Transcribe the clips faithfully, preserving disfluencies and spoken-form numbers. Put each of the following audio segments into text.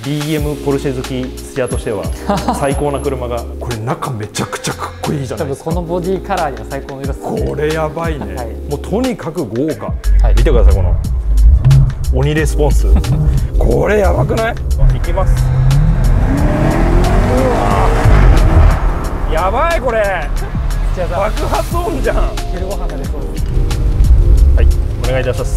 ビーエム ポルシェ好き土屋としては最高な車がこれ中めちゃくちゃかっこいいじゃないですか。 多分このボディカラーには最高の色ですね。 これやばいね、はい、もうとにかく豪華、 はい、 見てくださいこの鬼レスポンスこれやばくない？いきます。うわやばいこれ爆発音じゃん。 昼ご飯が出そうです。 はい、お願いいたします。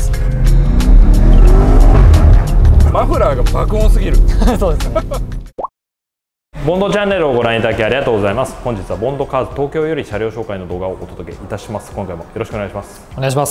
マフラーが爆音すぎるそうですねボンドチャンネルをご覧いただきありがとうございます。本日はボンドカーズ東京より車両紹介の動画をお届けいたします。今回もよろしくお願いします。 お願いします。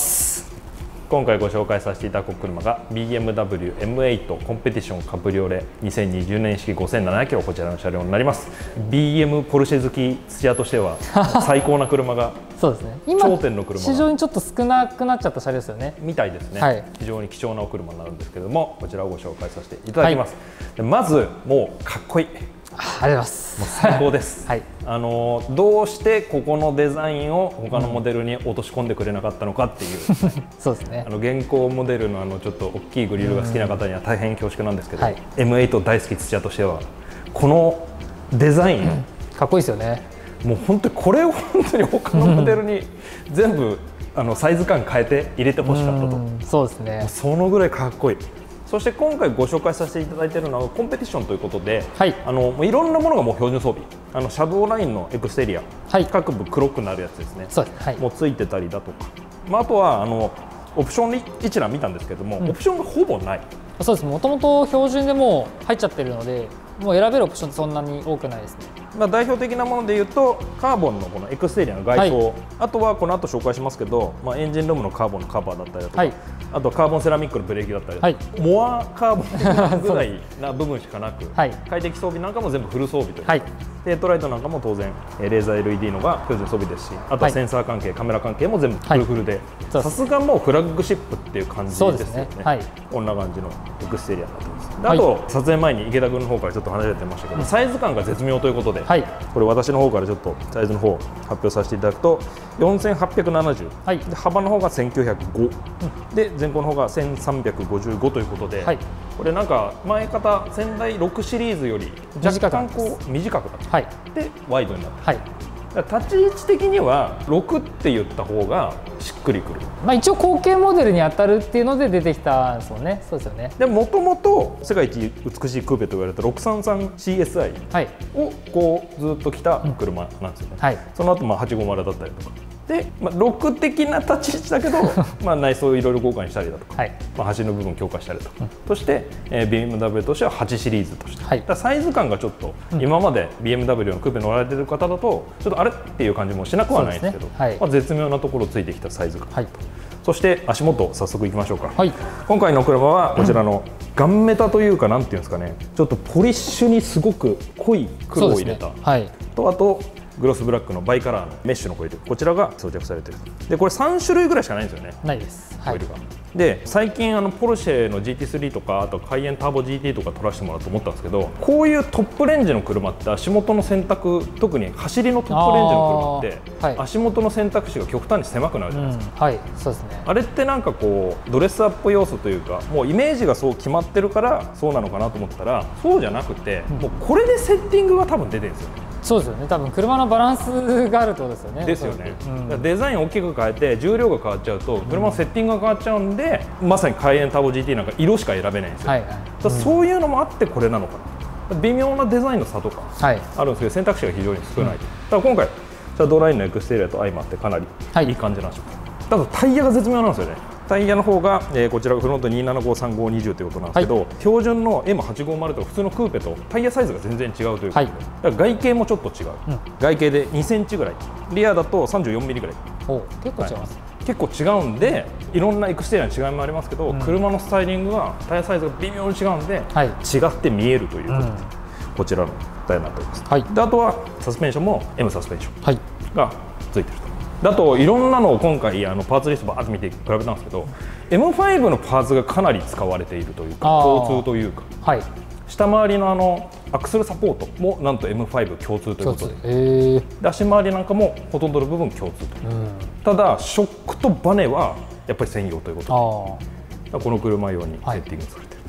今回ご紹介させていただく車が ビーエムダブリューエムエイト コンペティションカブリオレにせんにじゅうねん式ごせんななひゃくキロ、こちらの車両になります。 ビーエム ポルシェ好き土屋としては最高な車がそうですね、今頂点の車が市場にちょっと少なくなっちゃった車両ですよね。 みたいですね、 はい、 非常に貴重なお車になるんですけれども、こちらをご紹介させていただきます。はい、まずもうかっこいい、 ありがとうございます。 もう最高です。はい、あのどうしてここのデザインを他のモデルに落とし込んでくれなかったのかっていう、うん、そうですね。あの現行モデルのあのちょっと大きいグリルが好きな方には大変恐縮なんですけど、はい、エムエイト 大好き土屋としてはこのデザイン、うん、 かっこいいですよね。 もう本当にこれを本当に他のモデルに全部あのサイズ感変えて入れてほしかったと。 そうですね。 そのぐらいかっこいい。そして今回ご紹介させていただいているのはコンペティションということで、はい、あのいろんなものがもう標準装備、あのシャドーラインのエクステリア、はい、各部黒くなるやつですね。そうです、はい、もうついてたりだとか、まあ、あとはあのオプション一覧見たんですけども、うん、オプションがほぼない。そうです。もともと標準でもう入っちゃってるので、もう選べるオプションってそんなに多くないですね。まあ代表的なものでいうとカーボンのこのエクステリアの外装、はい、あとはこの後紹介しますけど、まあ、エンジンルームのカーボンのカバーだったりだとか、はい、あとはカーボンセラミックのブレーキだったりだとか、はい、モアカーボンぐらいな部分しかなく、はい、快適装備なんかも全部フル装備という、はい、ヘッドライトなんかも当然レーザー エルイーディー のが標準装備ですし、あとはセンサー関係、はい、カメラ関係も全部フルフルで、さすがもうフラッグシップっていう感じですよね。ね、はい、こんな感じのエクステリアになってます。であと、はい、撮影前に池田君の方からちょっと話が出てましたけど、サイズ感が絶妙ということで、はい、これ私の方からちょっとサイズの方発表させていただくとよんせんはっぴゃくななじゅう、はい、で幅の方がせんきゅうひゃくご、うん、で前後の方がせんさんびゃくごじゅうごということで、はい、これなんか前方先代ろくシリーズより若干こう短くなって、はい、でワイドになって、はい、立ち位置的にはろくって言った方がしっくりくる。まあ一応後継モデルに当たるっていうので出てきたんですもんね。そうですよね。でもともと世界一美しいクーペと言われたろくさんさんシーエスアイ をこうずっと来た車なんですよね。はい、その後まあはちごまるだったりとかで、まあ、ろく的な立ち位置だけどまあ内装をいろいろ豪華にしたりだとか、はい、まあ端の部分強化したりとか、うん、そして、えー、ビーエムダブリュー としてははちシリーズとして、はい、だサイズ感がちょっと、うん、今まで ビーエムダブリュー のクーペ乗られてる方だとちょっとあれっていう感じもしなくはないんですけど、ね、はい、まあ、絶妙なところついてきたサイズ感、はい、そして足元早速いきましょうか。はい、今回の車はこちらのガンメタというかなんていうんですかね、ちょっとポリッシュにすごく濃い黒を入れた、ね、はい、とあとグロスブラックのバイカラーのメッシュのコイル、こちらが装着されている。でこれさん種類ぐらいしかないんですよね。ないです、はい、コイルが。で最近あのポルシェの ジーティースリー とかあとカイエンターボ ジーティー とか取らせてもらうと思ったんですけど、こういうトップレンジの車って足元の選択、特に走りのトップレンジの車って、はい、足元の選択肢が極端に狭くなるじゃないですか。うん、はい、そうですね。あれってなんかこうドレスアップ要素というか、もうイメージがそう決まってるからそうなのかなと思ったらそうじゃなくて、うん、もうこれでセッティングが多分出てるんですよね。そうですよね。多分車のバランスがあるってことですよね。ですよね。うん、デザインを大きく変えて重量が変わっちゃうと車のセッティングが変わっちゃうんで、うん、まさにカイエンターボ ジーティー なんか色しか選べないんですよ。はいはい、だそういうのもあってこれなのかな。微妙なデザインの差とかあるんですけど、選択肢が非常に少ない。うん、だから今回シャドーラインのエクステリアと相まってかなりいい感じなんですよ。ただタイヤが絶妙なんですよね。タイヤの方が、えー、こちらがフロントにーななごさんごにじゅうということなんですけど、はい、標準の エムはちごまる と普通のクーペとタイヤサイズが全然違うということで、はい、だから外形もちょっと違う、うん、外形でにセンチぐらい、リアだとさんじゅうよんミリぐらい、お結構違います、はい、結構違うんで、いろんなエクステリアの違いもありますけど、うん、車のスタイリングはタイヤサイズが微妙に違うんで、はい、違って見えるということで、うん、こちらのタイヤになっております、はい、であとはサスペンションも エム サスペンションがついてると。だといろんなのを今回あのパーツリストバーッと見て比べたんですけど、 エムファイブ のパーツがかなり使われているというか共通というか、はい、下回りのあのアクセルサポートもなんと エムファイブ 共通ということで、で足回りなんかもほとんどの部分共通と、うん、ただショックとバネはやっぱり専用ということで、この車用にセッティングされている、はい、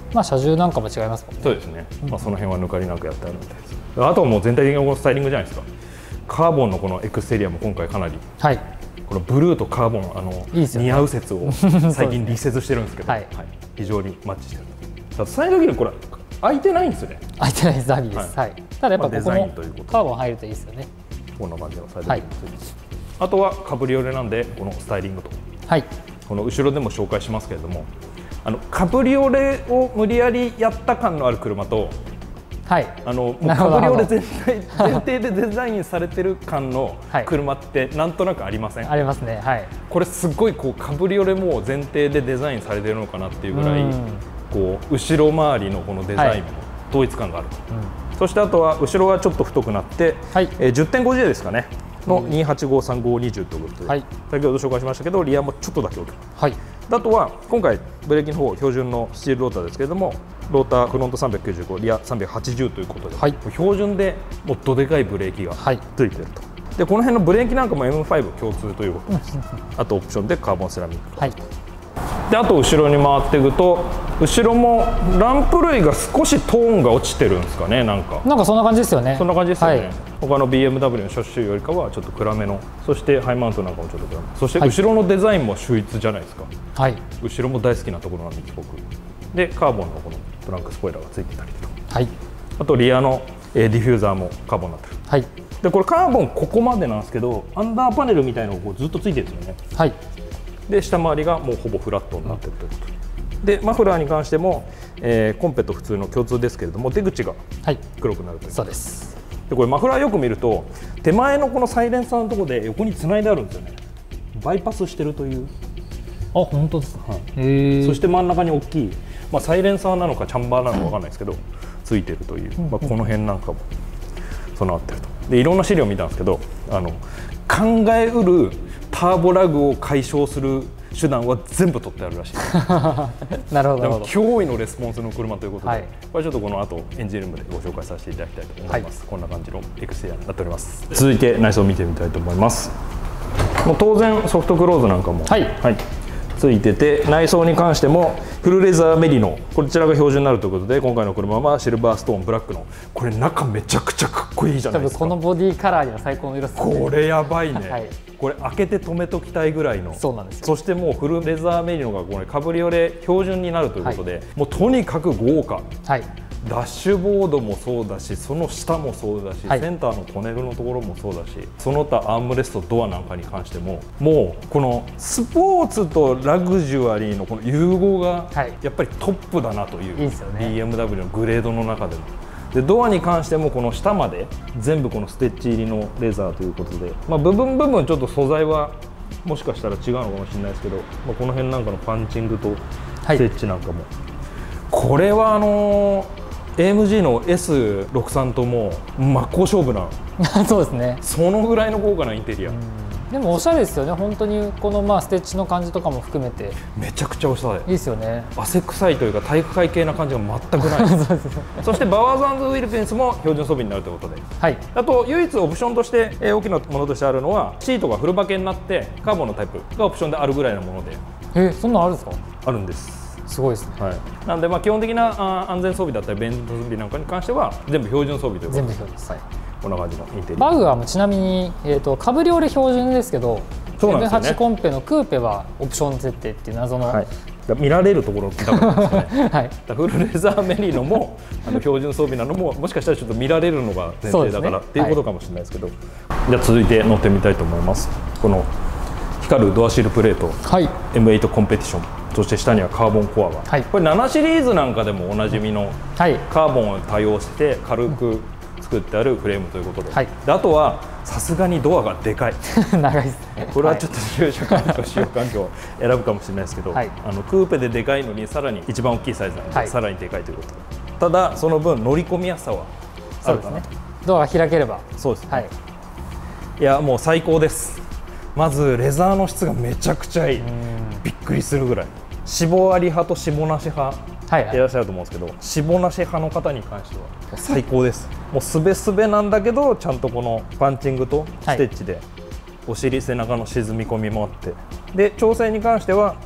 まあ車重なんかも違いますもんね。 そうですね、まあ、その辺は抜かりなくやってあるみたいです。あとはもう全体的なこのスタイリングじゃないですか。カーボンのこのエクステリアも今回かなり、はい、このブルーとカーボンあのいいですよ、ね、似合う説を最近力説してるんですけど、はいはい、非常にマッチしてる。ただサイドギルこれ開いてないんですよね。 開いてないです、ダビーです。はい、ただやっぱここもカーボン入るといいですよね。 こんな感じのサイドギルについて、はい、あとはカブリオレなんでこのスタイリングと、はい、この後ろでも紹介しますけれども、あのカブリオレを無理やりやった感のある車と、はい、あのもうカブリオレ全体前提でデザインされてる感の車ってなんとなくありません？ ありますね。はい、これすごいこうカブリオレも前提でデザインされてるのかなっていうぐらい、こう後ろ周りのこのデザインも統一感があると、はい、うん、そしてあとは後ろがちょっと太くなって、はい、えー、じゅってんごジェー ですかねのにはちごさんごにじゅうということで、はい、先ほど紹介しましたけどリアもちょっとだけ大きく、はい、あとは今回ブレーキの方標準のスチールローターですけれども、ローターフロントさんびゃくきゅうじゅうご、リアさんびゃくはちじゅうということで、はい、標準でもっとでかいブレーキがついていると、はい、でこの辺のブレーキなんかも エムファイブ 共通ということです。あとオプションでカーボンセラミック、はい、であと後ろに回っていくと、後ろもランプ類が少しトーンが落ちてるんですかね。なんかなんかそんな感じですよね。 そんな感じですよね、はい、他の ビーエムダブリュー の初種よりかはちょっと暗めの、そしてハイマウントなんかもちょっと暗め、そして後ろのデザインも秀逸じゃないですか、はい、後ろも大好きなところなんで、僕でカーボンのこのトランクスポイラーがついてたりと、はい、あとリアのディフューザーもカーボンになってる、はい、でこれカーボンここまでなんですけど、アンダーパネルみたいなのがずっとついてるんですよね、はい、で下回りがもうほぼフラットになってるということ、うん、でマフラーに関しても、えー、コンペと普通の共通ですけれども、出口が黒くなるという、はい、そうです。でこれマフラーよく見ると手前のこのサイレンサーのところで横につないであるんですよね。バイパスしてるという。 あ、本当ですか、はい、 へそして真ん中に大きい、まあ、サイレンサーなのかチャンバーなのか分かんないですけど、うん、ついてるという、まあ、この辺なんかも備わってると。でいろんな資料を見たんですけど、あの考えうるターボラグを解消する手段は全部取ってあるらしいなるほど。 驚異のレスポンスの車ということで、はい、これちょっとこの後エンジンルームでご紹介させていただきたいと思います、はい、こんな感じのエクステリアになっております。続いて内装を見てみたいと思います。もう当然ソフトクローズなんかも、はいはい、ついてて、内装に関してもフルレザーメリノ、こちらが標準になるということで、今回の車はシルバーストーンブラックの、これ中めちゃくちゃかっこいいじゃないですか。 多分このボディカラーには最高の色ですね。 これやばいね、はい、これ開けて止めときたいぐらいの。 そうなんですよ。 そしてもうフルレザーメリノがこれカブリオレ標準になるということで、はい、もうとにかく豪華、はい、ダッシュボードもそうだし、その下もそうだし、はい、センターのトネルのところもそうだし、その他アームレスト、ドアなんかに関しても、もうこのスポーツとラグジュアリーのこの融合がやっぱりトップだなという、はい、いいですよね、ビーエムダブリュー のグレードの中でも。でドアに関してもこの下まで全部このステッチ入りのレザーということで、まあ、部分部分ちょっと素材はもしかしたら違うのかもしれないですけど、まあ、この辺なんかのパンチングとステッチなんかも、はい、これはあのーエーエムジー の エスろくじゅうさん とも真っ向勝負なそうですね。 そのぐらいの豪華なインテリア。 でもおしゃれですよね。本当にこのまあステッチの感じとかも含めてめちゃくちゃおしゃれ。いいですよね。 汗臭いというか体育会系な感じが全くないそうです。そしてバワーズ&ウィルキンスも標準装備になるということで、はい、あと唯一オプションとして大きなものとしてあるのはシートがフルバケになってカーボンのタイプがオプションであるぐらいのもので。 えー、そんなのあるんですか？ あるんです。 すごいですね。 はい、なのでまあ基本的なあ安全装備だったりベント装備なんかに関しては全部標準装備ということで、全部標準です。はい、こんな感じのインテリア。 バグはもうちなみに、えー、とカブリオレ標準ですけど、 そうなんですよね、 エムはち コンペのクーペはオプション設定っていう謎の、はい、 見られるところだからですね、はい、フルレザーメリノもあの標準装備なのももしかしたらちょっと見られるのが前提だから、ね、っていうことかもしれないですけど、はい、じゃあ続いて乗ってみたいと思います。この光るドアシールプレート、はい、エムエイト コンペティション、そして下にはカーボンコアが、はい、これななシリーズなんかでもおなじみの、はい、カーボンを多用して軽く作ってあるフレームということで、はい、であとはさすがにドアがでかい長いですね。 これはちょっと駐車環境、使用環境を選ぶかもしれないですけど、はい、あのクーペででかいのにさらに一番大きいサイズなので、はい、さらにでかいということで、ただその分乗り込みやすさはあるかな。そうですね、 ドアが開ければ。 そうですね、はい、いやもう最高です。まずレザーの質がめちゃくちゃいい、びっくりするぐらい。脂肪あり派と脂肪なし派いらっしゃると思うんですけど、脂肪なし派の方に関しては最高です。もうすべすべなんだけどちゃんとこのパンチングとステッチでお尻背中の沈み込みもあって、で調整に関しては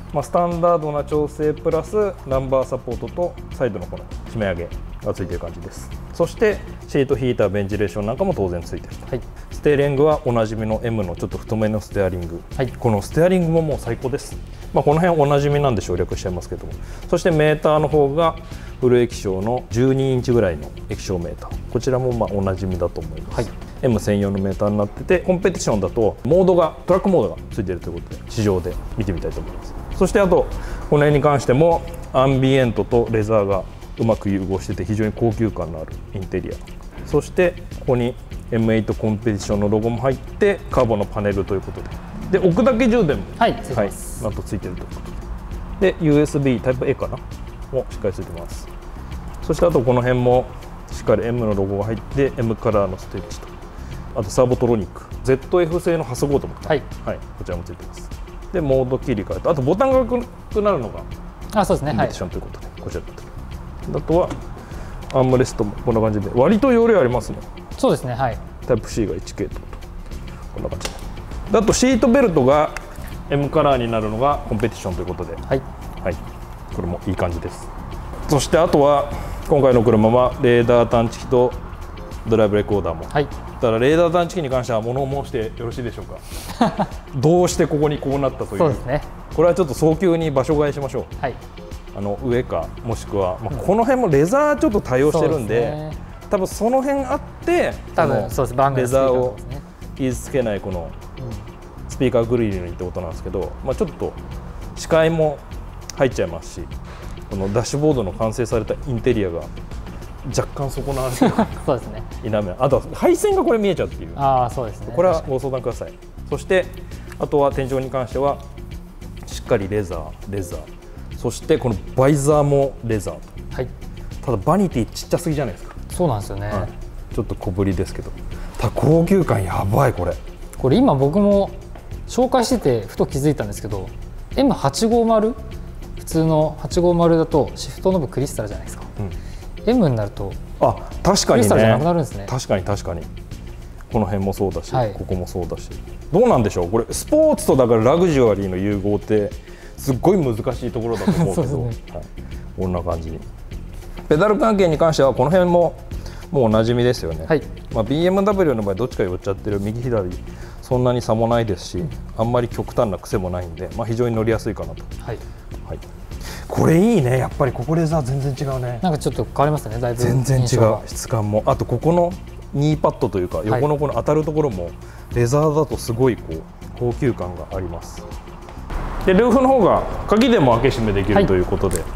まあ、スタンダードな調整プラスナンバーサポートとサイドのこの締め上げがついている感じです。そしてシートヒーター、ベンチレーションなんかも当然ついていると、はい、ステーリングはおなじみの エム のちょっと太めのステアリング、はい、このステアリングももう最高です。まあ、この辺おなじみなんで省略しちゃいますけども、そしてメーターの方がフル液晶のじゅうにインチぐらいの液晶メーター、こちらもまあおなじみだと思います、はい、エム 専用のメーターになってて、コンペティションだとモードがトラックモードがついているということで市場で見てみたいと思います。そしてあとこの辺に関してもアンビエントとレザーがうまく融合してて非常に高級感のあるインテリア、そしてここに エムエイト コンペティションのロゴも入ってカーボンのパネルということで、で置くだけ充電も、はいはい、なんとついてるということで、で ユーエスビー タイプ エー かなもしっかりついてます。そしてあとこの辺もしっかり エム のロゴが入って エム カラーのステッチと、あとサーボトロニック ゼットエフ 製のハスボードも、はいはい、こちらもついてます。でモード切り替えと、あとボタンがなくなるのがあそうですね、 コンペティションということで、はい、こちらだと。あとはアームレストもこんな感じで割と容量ありますね。 そうですね、はい、 タイプ C がいちケーとこんな感じで、あとシートベルトが エム カラーになるのがコンペティションということで、はい、はい、これもいい感じです。そしてあとは今回の車はレーダー探知機とドライブレコーダーも、はい、だからレーダー探知機に関しては物申してよろしいでしょうかどうしてここにこうなったという、そうですね、これはちょっと早急に場所替えしましょう、はい、あの上かもしくは、まあ、この辺もレザーちょっと対応してるんで、うん、多分その辺あって多分そうです、レザーを傷つけないこのスピーカーグリルにってことなんですけど、まあ、ちょっと視界も入っちゃいますし、このダッシュボードの完成されたインテリアが若干損なわれてるそうですね、否め、あとは配線がこれ見えちゃうっていう、あそうですね、これはご相談ください。そしてあとは天井に関してはしっかりレザーレザー、そしてこのバイザーもレザー、はい、ただバニティちっちゃすぎじゃないですか。そうなんですよね、はい、ちょっと小ぶりですけど、ただ高級感やばい。これこれ今僕も紹介しててふと気づいたんですけど、 エムはちごーまる 普通のはちごーまるだとシフトノブクリスタルじゃないですか、うん、エム になるとあ確かにね、クリスタルじゃなくなるんですね。 確かに確かに、この辺もそうだし、はい、ここもそうだし、どうなんでしょうこれスポーツとだからラグジュアリーの融合ってすっごい難しいところだと思うけどね、はい、こんな感じに。ペダル関係に関してはこの辺ももうおなじみですよね、はい、まあ、ビーエムダブリュー の場合どっちか寄っちゃってる右左そんなに差もないですし、あんまり極端な癖もないんで、まあ、非常に乗りやすいかなと、はいはい、これいいね、やっぱりここレザー全然違うね。なんかちょっと変わりますね、だいぶ全然違う質感も。あとここのニーパッドというか横のこの当たるところもレザーだとすごいこう高級感があります。でルーフの方が鍵でも開け閉めできるということで、はい、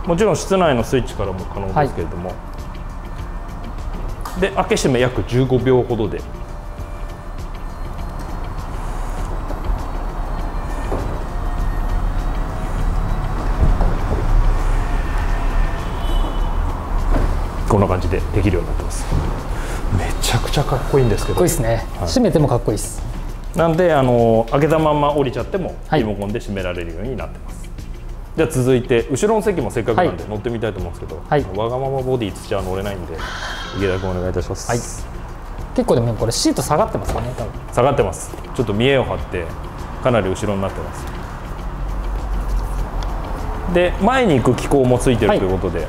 もちろん室内のスイッチからも可能ですけれども、はい、で開け閉め約じゅうごびょうほどで、こんな感じでできるようになってます。めちゃくちゃかっこいいんですけど、かっこいいですね、はい、閉めてもかっこいいです。なんであの開けたまま降りちゃってもリモコンで閉められるようになってます、はい、じゃあ続いて後ろの席もせっかくなんで乗ってみたいと思うんですけど、はい、わがままボディ土は乗れないんで池田君お願いいたします、はい、結構でもこれシート下がってますよね。多分下がってます。ちょっと見栄を張ってかなり後ろになってます。で前に行く機構もついてるということで、はい、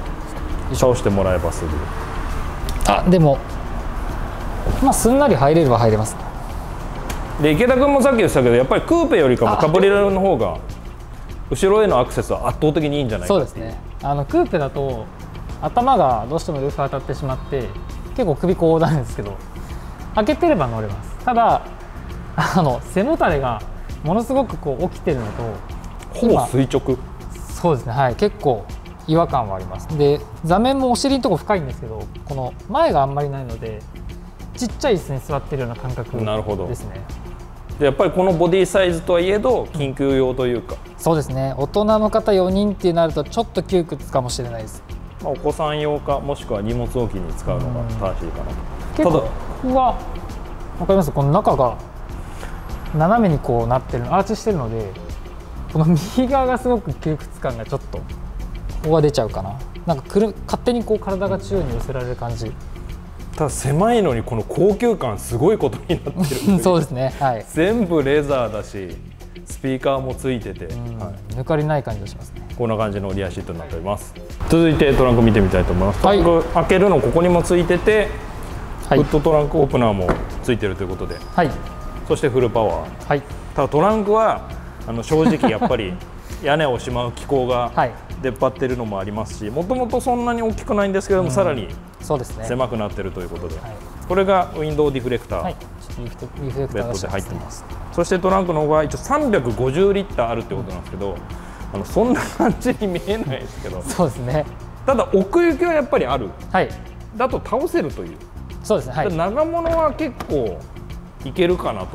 倒してもらえばすぐ、あでもまあすんなり入れれば入れます。で池田君もさっき言ってたけど、やっぱりクーペよりかもカブリラの方が後ろへのアクセスは圧倒的にいいんじゃないかっていう。そうですね、あのクーペだと頭がどうしてもルーフ当たってしまって結構首こうなんですけど、開けてれば乗れます。ただあの背もたれがものすごくこう起きてるのと、ほぼ垂直。そうですね、はい、結構違和感はあります。で座面もお尻のとこ深いんですけど、この前があんまりないのでちっちゃい椅子に座ってるような感覚ですね。でやっぱりこのボディサイズとはいえど緊急用というか、そうですね、大人の方よにんってなるとちょっと窮屈かもしれないです。まあ、お子さん用かもしくは荷物置きに使うのが正しいかなと。結構ここが分かります、この中が斜めにこうなってるアーチしてるので、この右側がすごく窮屈感がちょっとここが出ちゃうかな。なんかくる勝手にこう体が中央に寄せられる感じ。ただ狭いのにこの高級感すごいことになってるそうですね、はい、全部レザーだしスピーカーもついてて、 はい、抜かりない感じがしますね。 こんな感じのリアシートになっております。続いてトランク見てみたいと思います。トランク開けるのここにもついてて、はい、ウッドトランクオープナーもついてるということで、はい、そしてフルパワー、はい、ただトランクはあの正直やっぱり屋根をしまう機構が出っ張ってるのもありますし、もともとそんなに大きくないんですけども、うん、さらに狭くなってるということで、はい、これがウィンドウディフレクター、はい、ベッドで入ってます。そしてトランクの方が一応さんびゃくごじゅうリッターあるってことなんですけど、あのそんな感じに見えないですけど、 そうですね。 ただ奥行きはやっぱりある、はい、だと倒せるという、 そうですね、はい、 長物は結構いけるかなと。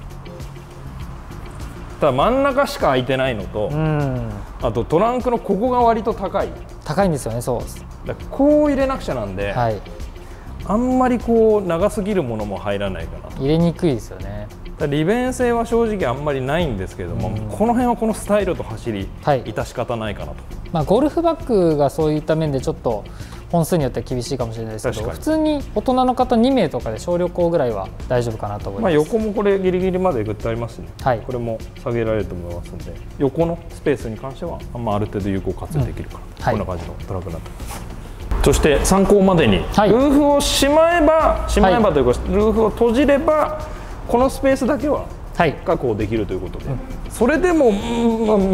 ただ真ん中しか空いてないのと、うん、あとトランクのここが割と高い高いんですよね。そうです。 だからこう入れなくちゃなんで、はい、あんまりこう長すぎるものも入らないかなと。 入れにくいですよね。 利便性は正直あんまりないんですけれども、うん、この辺はこのスタイルと走り、はい、致し方ないかなと。 まあ、ゴルフバッグがそういった面でちょっと本数によっては厳しいかもしれないですけど、普通に大人の方にめいとかで小旅行ぐらいは大丈夫かなと思います。 まあ横もこれギリギリまでグッとありますしね、はい、これも下げられると思いますので、横のスペースに関してはあんまある程度有効活用できるかな、うん、こんな感じのトラックになってます。そして参考までに、はい、ルーフをしまえばしまえばというか、はい、ルーフを閉じればこのスペースだけは確保できるということで、はい、それでも、うん、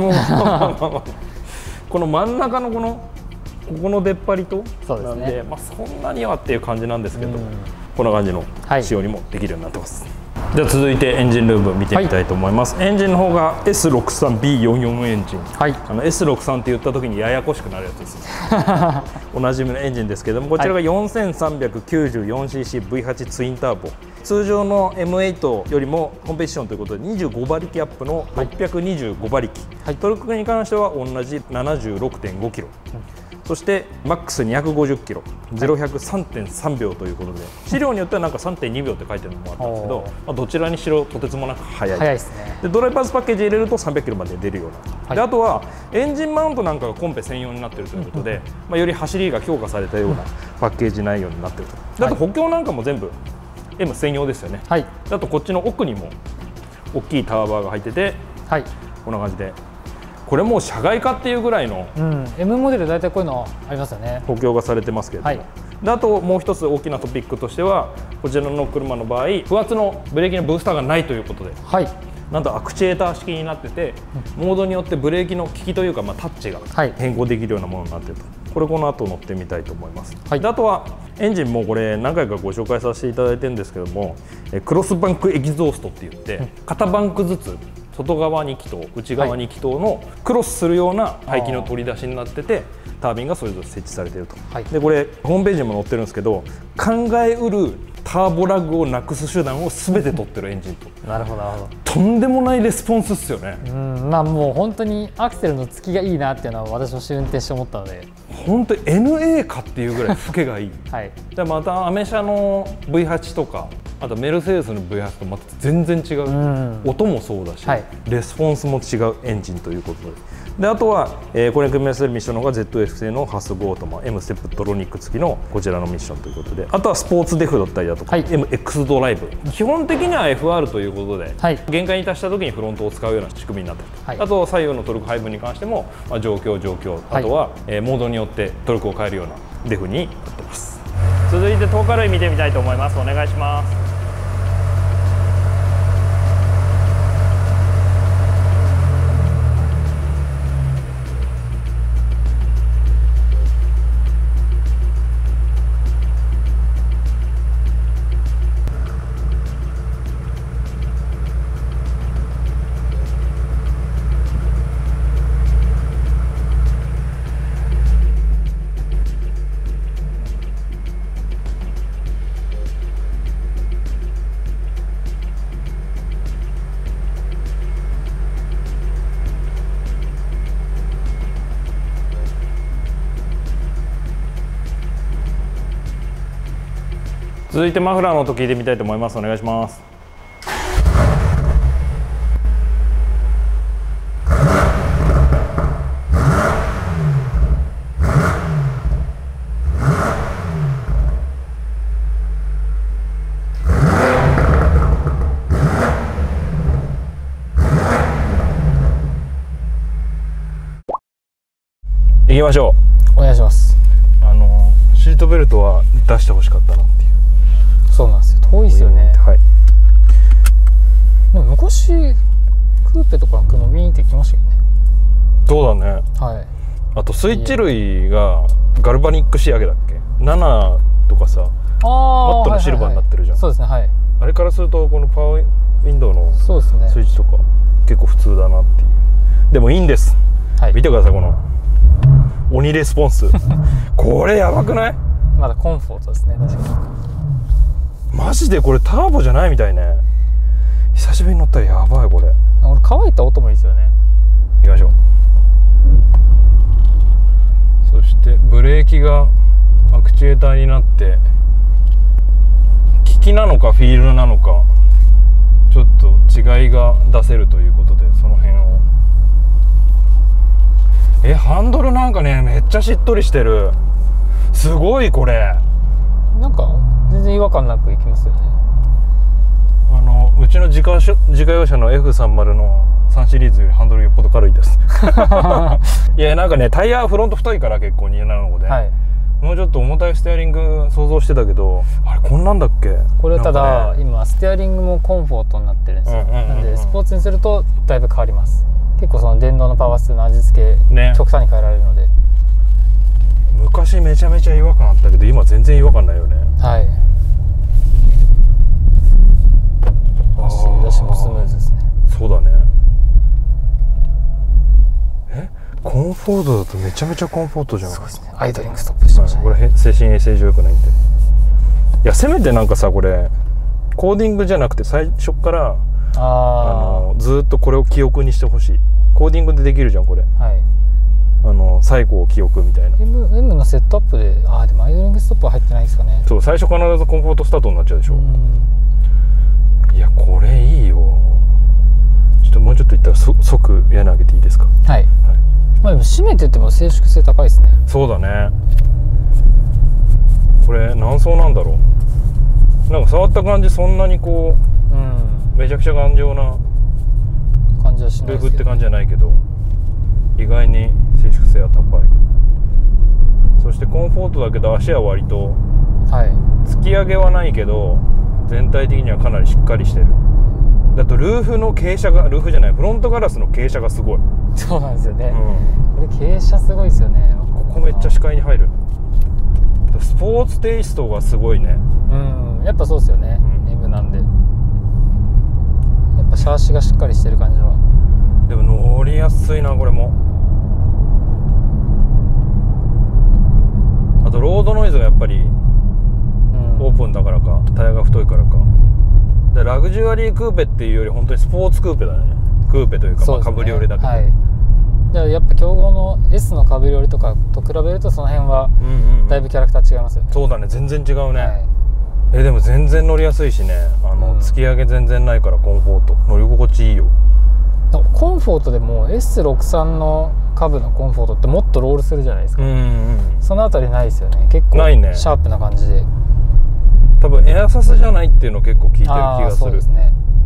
この真ん中のこのここの出っ張りとなんで、ね、まあ、そんなにはっていう感じなんですけど、こんな感じの仕様にもできるようになってます。はい、では続いてエンジンルーム見てみたいと思います。はい、エンジンの方が エスろくさんビーよんじゅうよん エンジン、はい、あの エスろくさん って言った時にややこしくなるやつです。おなじみのエンジンですけども、こちらが よんせんさんびゃくきゅうじゅうよんシーシーブイはち ツインターボ、通常の エムエイト よりもコンペティションということでにじゅうごばりきアップのろっぴゃくにじゅうごばりき、はい、トルクに関しては同じ ななじゅうろくてんごキロ、うん、そしてマックスにひゃくごじゅっキロ、ゼロひゃく さんてんさんびょうということで、資料によってはなんか さんてんにびょうって書いてるのもあったんですけど、まあ、どちらにしろとてつもなく速い、 速いですね。 でドライバーズパッケージ入れるとさんびゃくキロまで出るような、はい、であとはエンジンマウントなんかがコンペ専用になっているということで、まあ、より走りが強化されたようなパッケージ内容になっていると。であと補強なんかも全部 エム 専用ですよね。はい、あとこっちの奥にも大きいタワーバーが入ってて、はい、こんな感じで。これもう車外化っていうぐらいの、 うん、エム モデル大体こういうのありますよね。 補強がされてますけれども、はい、であともう一つ大きなトピックとしては、こちらの車の場合不圧のブレーキのブースターがないということで、はい、なんとアクチュエーター式になってて、うん、モードによってブレーキの利きというか、まあ、タッチが変更できるようなものになっていると。これこの後乗ってみたいと思います。はい、であとはエンジンもこれ何回かご紹介させていただいてるんですけども、クロスバンクエキゾーストって言って、うん、片バンクずつ外側に気筒、内側に気筒のクロスするような排気の取り出しになってて、タービンがそれぞれ設置されていると。はい、でこれホームページにも載ってるんですけど、考えうるターボラグをなくす手段を全て取ってるエンジンと。 なるほどなるほど。 とんでもないレスポンスっすよね。 うん、まあもう本当にアクセルのつきがいいなっていうのは私も試運転して思ったので、 本当に エヌエー かっていうぐらい老けがいい。はい、でまたアメ車の ブイはち とか、あとメルセデスの ブイはち とまた全然違う、うん、音もそうだし、はい、レスポンスも違うエンジンということで、であとは、えー、これに組み合わせるミッションの方が ゼットエフ 製のハスゴオートマ M ステップトロニック付きのこちらのミッションということで、あとはスポーツデフだったりだとか、はい、エムエックス ドライブ、基本的には エフアール ということで、はい、限界に達した時にフロントを使うような仕組みになっていると、はい、あと左右のトルク配分に関しても、まあ、状況状況、あとは、はい、えー、モードによってトルクを変えるようなデフになっています。続いてトーカー類見てみたいと思います。お願いします。続いてマフラーの音聞いてみたいと思います。お願いします。 きましょう。お願いします。 あのシートベルトは出してほしかったなっていう。 そうなんですよ、遠いですよね。 はい。 でも昔クーペとかの車見に行ってきましたけどね。 そうだね。 はい。 あとスイッチ類がガルバニック仕上げだっけ、ななとかさ、マットのシルバーになってるじゃん。 そうですね、はい。 あれからするとこのパワーウィンドウのスイそうですね、 ッチとか結構普通だなっていう。でもいいんです、はい、見てくださいこの鬼レスポンスこれやばくない？ まだコンフォートですね。確かにマジでこれターボじゃないみたいね。久しぶりに乗ったらやばいこれ。 俺乾いた音もいいですよね。 行きましょう。そしてブレーキがアクチュエーターになって利きなのかフィールなのかちょっと違いが出せるということで、その辺を。えハンドルなんかねめっちゃしっとりしてる。すごいこれ。 なんか全然違和感なくいきますよね。 あのうちの自家自家用車の エフさんじゅう のさんシリーズよりハンドルよっぽど軽いですいやなんかねタイヤフロント太いから結構にじゅうななごで、はい、もうちょっと重たいステアリング想像してたけど、あれこんなんだっけ。 これただ、ね、今ステアリングもコンフォートになってるんですよ。なんでスポーツにするとだいぶ変わります。結構その電動のパワーステの味付け、ね、極端に変えられるので。 昔めちゃめちゃ違和感あったけど今全然違和感ないよね。 はい。走り出しもスムーズですね。 そうだね。えコンフォートだとめちゃめちゃコンフォートじゃん。 そうですね。アイドリングストップしてましたね。 これ精神衛生上良くないんで。いやせめてなんかさこれコーディングじゃなくて最初からあのずっとこれを記憶にしてほしい。コーディングでできるじゃんこれ。はい。あの最後を記憶みたいな。 M, M のセットアップで、ああでもアイドリングストップは入ってないですかね。 そう最初必ずコンフォートスタートになっちゃうでしょ。いやこれいいよ。ちょっともうちょっといったらそ即屋根上げていいですか。はい、はい、 まあでも締めてても静粛性高いですね。 そうだね。これ何層なんだろう。なんか触った感じそんなにこう、うん、めちゃくちゃ頑丈な感じはしないですけど、ね、 ルーフって感じじゃないけど意外に静粛性は高い。そしてコンフォートだけど足は割と突き上げはないけど全体的にはかなりしっかりしてる。だとルーフの傾斜がルーフじゃないフロントガラスの傾斜がすごい。 そうなんですよね、うん、これ傾斜すごいですよね。 ここめっちゃ視界に入る。スポーツテイストがすごいね。 うんやっぱそうですよね、うん、M なんでやっぱシャーシがしっかりしてる感じは。 でも乗りやすいなこれも。あとロードノイズがやっぱりオープンだからか、タイヤが太いからかでラグジュアリークーペっていうより本当にスポーツクーペだね。クーペというか、まあ、カブリオレだけど、はい、 でやっぱ競合の S のカブリオレとかと比べるとその辺はだいぶキャラクター違いますよね。 そうだね全然違うね、はい、えでも全然乗りやすいしね。あの、うん、突き上げ全然ないからコンフォート乗り心地いいよ。 コンフォートでも エスろくじゅうさん の株のコンフォートってもっとロールするじゃないですか。うん、うん、そのあたりないですよね。結構シャープな感じで、ね、 多分エアサスじゃないっていうの結構効いてる気がする。そうですね。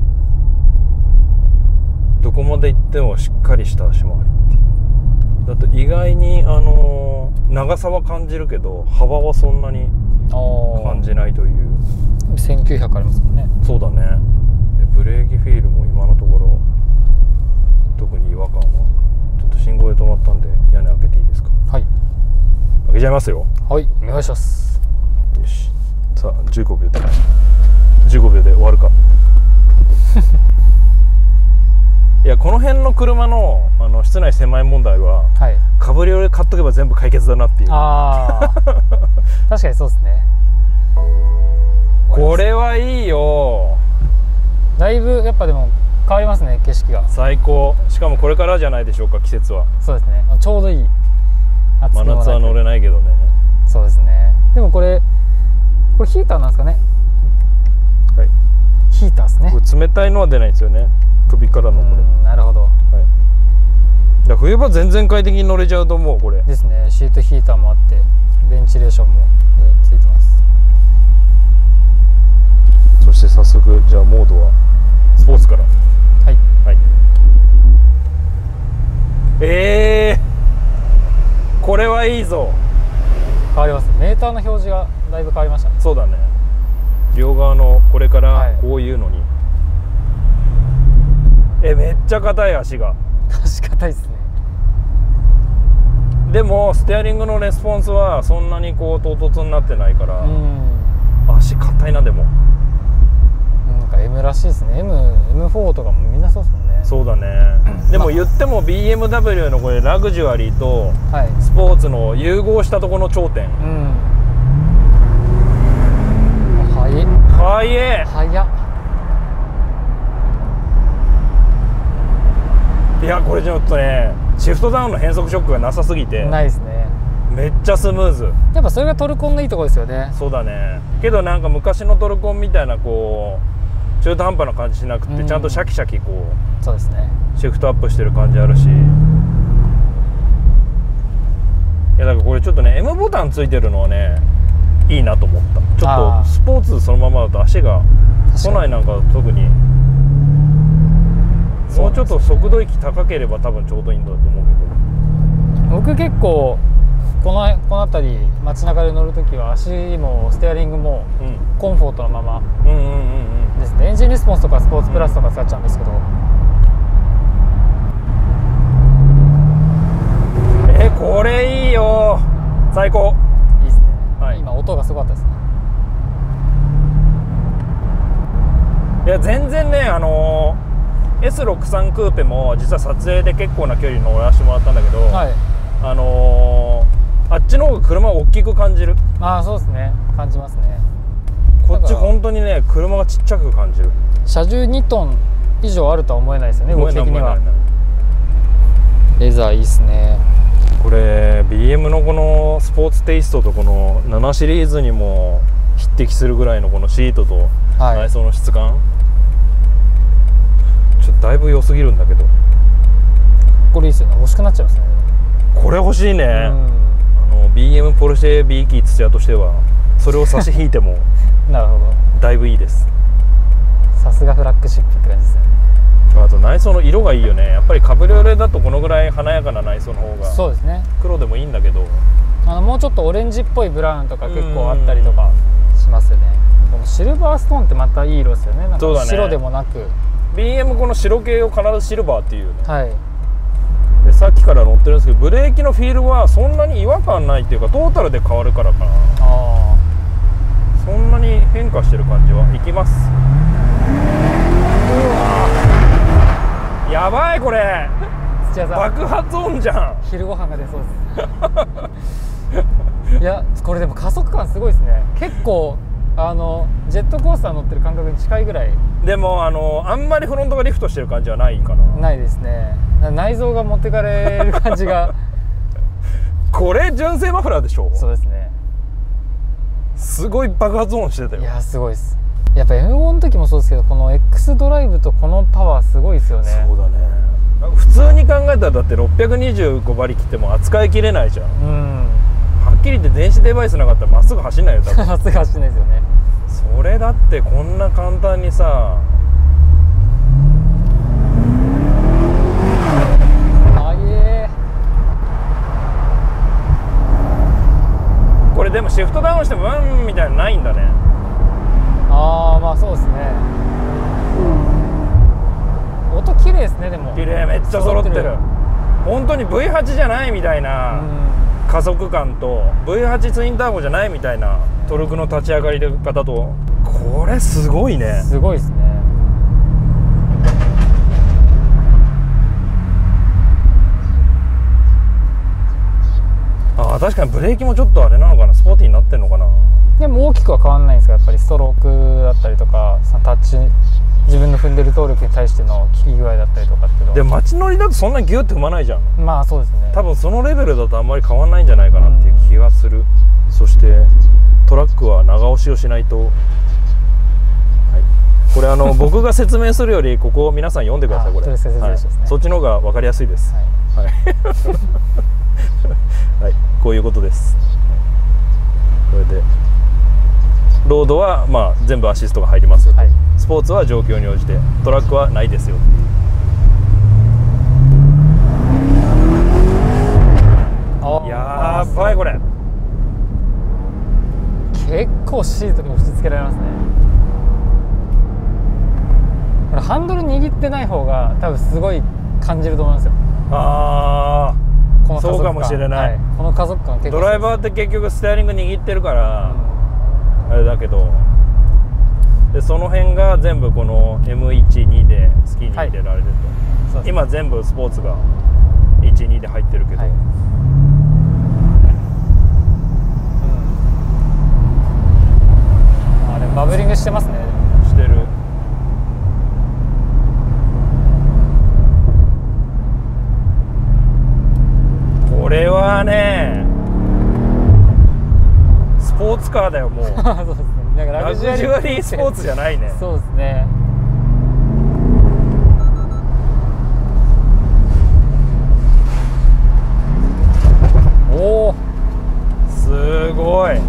どこまで行ってもしっかりした足回りっていうだと意外にあのー、長さは感じるけど幅はそんなに感じないという。 せんきゅうひゃくありますもんね。 そうだね。ブレーキフィールも今のところ特に違和感は。ちょっと信号で止まったんで屋根開けていいですか。はい開けちゃいますよ。 はいお願いします。 よしさあじゅうごびょうでじゅうごびょうで終わるかいやこの辺の車 の, あの室内狭い問題は、はい、カブリオレ買っとけば全部解決だなっていう。あ確かにそうですね。 これはいいよ。 だいぶやっぱでも変わりますね景色が。 最高。しかもこれからじゃないでしょうか季節は。 そうですねちょうどいい。 真夏は乗れないけどね。 そうですね。でもこれこれヒーターなんですかね。 はいヒーターですね。 これ冷たいのは出ないんですよね首からのこれ。 なるほど、はい、 だ冬場全然快適に乗れちゃうと思うこれですね。シートヒーターもあってベンチレーションもついてます、 うん、そして早速じゃあモードはスポーツから。はい、はい、えーこれはいいぞ。 変わります。メーターの表示がだいぶ変わりましたね。 そうだね。両側のこれからこういうのに、はい、えめっちゃ硬い足が。 足硬いですね。 でもステアリングのレスポンスはそんなにこう唐突になってないから、うん、足硬いな。でもなんか M らしいですね。 エムエムフォー とかもみんなそうですもんね。 そうだね、うん、でも言っても ビーエムダブリュー のこれラグジュアリーとスポーツの融合したところの頂点、うん、 速い速い速っ。 いやこれちょっとねシフトダウンの変速ショックがなさすぎて。 ないですね。 めっちゃスムーズ。 やっぱそれがトルコンのいいところですよね。 そうだね。けどなんか昔のトルコンみたいなこう中途半端な感じしなくて、うん、ちゃんとシャキシャキこうそうですねシフトアップしてる感じあるし、いやだからこれちょっとね M ボタンついてるのはねいいなと思った。ちょっとスポーツそのままだと足が都内なんか特にもうちょっと速度域高ければ多分ちょうどいいんだと思うけど、 僕結構このこの辺り街中で乗るときは足もステアリングもコンフォートのままですね。エンジンレスポンスとかスポーツプラスとか使っちゃうんですけど、 うん、えこれいいよ。最高。 いいですね、はい、今音がすごかったですね。 いや全然ねあのー、エスろくじゅうさん クーペも実は撮影で結構な距離乗らせてもらったんだけど、はい、あのーあっちの方が車を大きく感じる。 ああそうですね、感じますね。 こっち本当にね車がちっちゃく感じる。 車重にトン以上あるとは思えないですよね、動き的には。レザーいいですね。 これ ビーエム のこのスポーツテイストとこのななシリーズにも匹敵するぐらいのこのシートと内装の質感、はい、ちょっとだいぶ良すぎるんだけど。 これいいですよね。欲しくなっちゃいますね。 これ欲しいね。ビーエム ポルシェ B キー土屋としてはそれを差し引いてもなるほどだいぶいいです。 さすがフラッグシップって感じですね。 あと内装の色がいいよね。やっぱりカブリオレだとこのぐらい華やかな内装の方がそうですね。 黒でもいいんだけど、 あのもうちょっとオレンジっぽいブラウンとか結構あったりとかしますよね。このシルバーストーンってまたいい色ですよね。なんか白でもなく、ね、 ビーエム この白系を必ずシルバーっていうね。 はい。 でさっきから乗ってるんですけどブレーキのフィールはそんなに違和感ないっていうかトータルで変わるからかな。あそんなに変化してる感じはいきます。うわやばいこれ土屋さん爆発音じゃん。 昼ご飯が出そうですいやこれでも加速感すごいですね。結構あのジェットコースター乗ってる感覚に近いぐらい。 でもあのあんまりフロントがリフトしてる感じはないかな。 ないですね。内臓が持ってかれる感じがこれ純正マフラーでしょ。 そうですね。 すごい爆発音してたよ。 いやすごいです。やっぱ エムご の時もそうですけどこの X ドライブとこのパワーすごいですよね。 そうだね。普通に考えたらだってろっぴゃくにじゅうご馬力っても扱いきれないじゃん。うん。はっきり言って電子デバイスなかったらまっすぐ走んないよ多分。 まっすぐ走んないですよね。 それだってこんな簡単にさこれでもシフトダウンしてもワンみたいなのないんだね。 ああまあそうですね。音綺麗ですね。でも綺麗。めっちゃ揃ってる。本当に ブイはち じゃないみたいな加速感と ブイはち ツインターボじゃないみたいなトルクの立ち上がり方とこれすごいね。 すごいですね。 あ確かにブレーキもちょっとあれなのかな、スポーティーになってんのかな。 でも大きくは変わらないんですか。やっぱりストロークだったりとかタッチ自分の踏んでる動力に対しての効き具合だったりとかっていうので街乗りだとそんなギュッて踏まないじゃん。 まあそうですね。 多分そのレベルだとあんまり変わらないんじゃないかなっていう気がする。そしてトラックは長押しをしないと、はい、これあの僕が説明するよりここ皆さん読んでください。これ、はい、そっちの方が分かりやすいです。はい、はいはい、こういうことです。これでロードはまあ全部アシストが入りますよ、はい、スポーツは状況に応じて、トラックはないですよっていう。 あやばいこれ。 結構シートに押し付けられますね。これハンドル握ってない方が多分すごい感じると思うんですよ。 ああ、そうかもしれない、はい、 この加速感結構。 ドライバーって結局ステアリング握ってるから、うん、あれだけど、でその辺が全部この エムいちに で好きに入れられると、はい、今全部スポーツがいちにで入ってるけど、はい、 うん、あれバブリングしてますね。 してる。これはねスポーツカーだよもう。そうですね、なんかラグジュアリースポーツじゃないね。 そうですね。おお、 すごい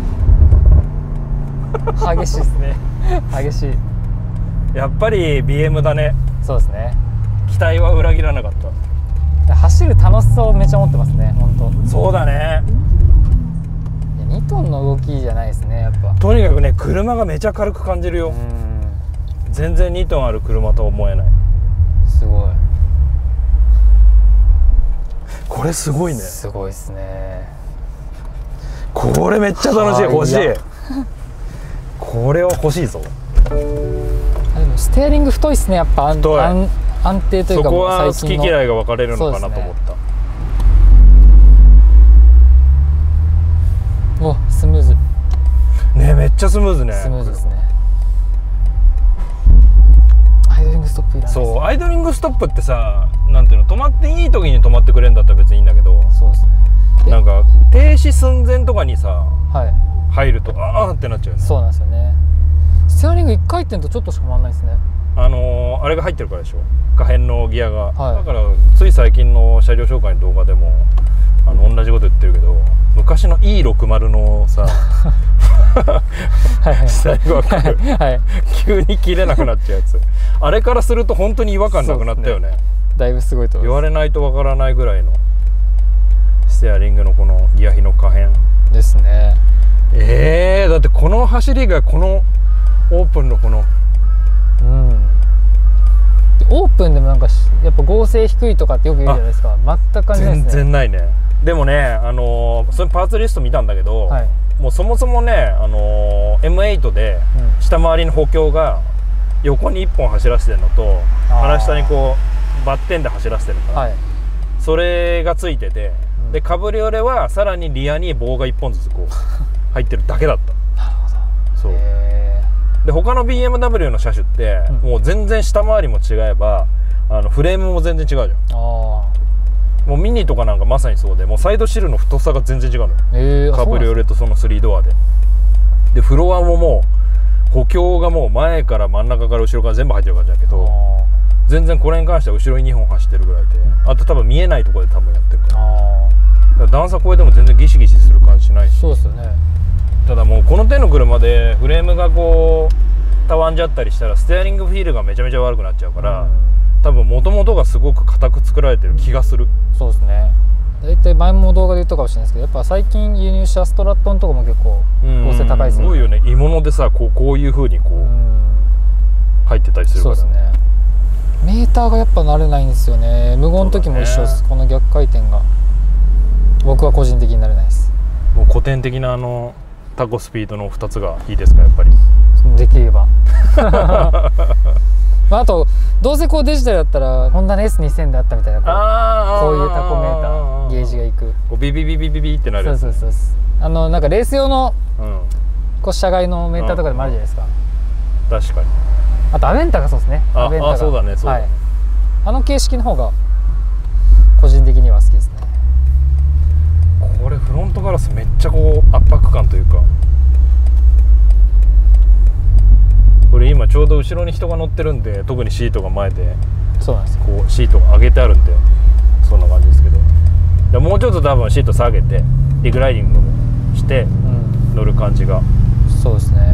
激しいですね。激しい。やっぱり ビーエム だね。 そうですね。 期待は裏切らなかった。 走る楽しさをめっちゃ持ってますね。本当。 そうだね。 いやにトンの動きじゃないですね、やっぱ。 とにかくね、車がめちゃ軽く感じるよ。全然にトンある車とは思えない。 すごい。 これすごいね。 すごいですね。 これめっちゃ楽しい。欲しい。これは欲しいぞ。 でもステアリング太いですね、やっぱ。太い。安定というか、 そこは好き嫌いが分かれるのかなと思った。 お、スムーズね。めっちゃスムーズね。 スムーズですね。アイドリングストップいらないですね。 そう、アイドリングストップってさ、なんていうの、止まっていい時に止まってくれるんだったら別にいいんだけど、 そうですね。 なんか停止寸前とかにさ、 はい、 入るとあーってなっちゃうよね。 そうなんですよね。ステアリングいっかい転とちょっとしか回らないですね。 あのー、あれが入ってるからでしょ、可変のギアが、はい、だからつい最近の車両紹介の動画でもあの同じこと言ってるけど、昔の イーろくじゅう のさ最後は急に切れなくなっちゃうやつ、あれからすると本当に違和感なくなったよね。 だいぶすごいと思います。 言われないとわからないぐらいのステアリングのこのギア比の可変ですね。 えー、だってこの走りがこのオープンのこのうん、オープンでもなんかやっぱ合成低いとかってよく言うじゃないですか。全く感じないですね。 全然ないね。でもね、あのー、そのパーツリスト見たんだけど、はい、もうそもそもね、あのー、エムエイト で下回りの補強が横にいっぽん走らせてるのと、鼻下にこうバッテンで走らせてるから、はい、それがついてて、うん、でカブリオレはさらにリアに棒がいっぽんずつこう入ってるだけだった。なるほど。そうで他の ビーエムダブリュー の車種って、うん、もう全然下回りも違えばあのフレームも全然違うじゃん。あもうミニとかなんかまさにそうで、もうサイドシールの太さが全然違うのよ、えー、カブリオレとそのスリードアで。でフロアももう補強がもう前から真ん中から後ろから全部入ってる感じだけど、全然これに関しては後ろににほん走ってるぐらいで、うん、あと多分見えないところで多分やってるから、だから段差超えても全然ギシギシする感じしないし。 そうですよね。 ただもうこの手の車でフレームがこうたわんじゃったりしたらステアリングフィールがめちゃめちゃ悪くなっちゃうから、うん、多分もともとがすごく硬く作られてる気がする。 そうですね。大体前も動画で言ったかもしれないですけど、やっぱ最近輸入したストラットンとかも結構合成高いですよね。 すごいよね。鋳物でさ、こう、こういう風にこう、うん、入ってたりするから。 そうですね。メーターがやっぱ慣れないんですよね。無言の時も一緒です、ね、この逆回転が僕は個人的に慣れないです。 もう古典的なあのタコスピードのふたつがいいですか、やっぱり。 できればまあ、あとどうせこうデジタルだったらホンダの エスにせん であったみたいな、こう、こういうタコメーターゲージがいく、 こうビビビビビビってなるやつ。 そうそうそうそう。あのなんかレース用の、うん、こう車外のメーターとかでもあるじゃないですか、 うん、確かに。 あとアベンタがそうですね。 アベンタが、あ、そうだね、そうだね、はい、 あの形式の方が個人的には好きですね。 これフロントガラスめっちゃこう圧迫感というか、これ今ちょうど後ろに人が乗ってるんで、特にシートが前で、 そうなんです。 こうシートが上げてあるんでそんな感じですけど、でもうちょっと多分シート下げてリクライニングもして乗る感じが、うん、 そうですね。